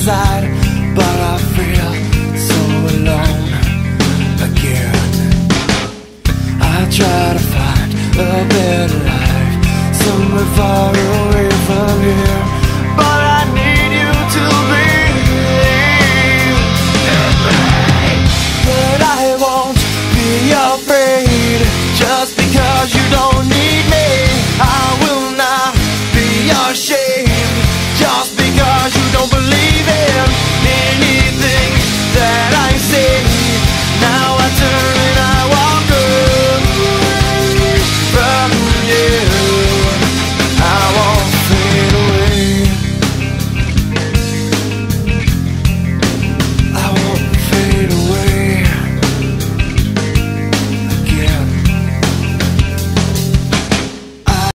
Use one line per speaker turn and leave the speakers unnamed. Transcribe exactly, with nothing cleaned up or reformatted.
inside, but I feel so alone again. I try to find a better life somewhere far away,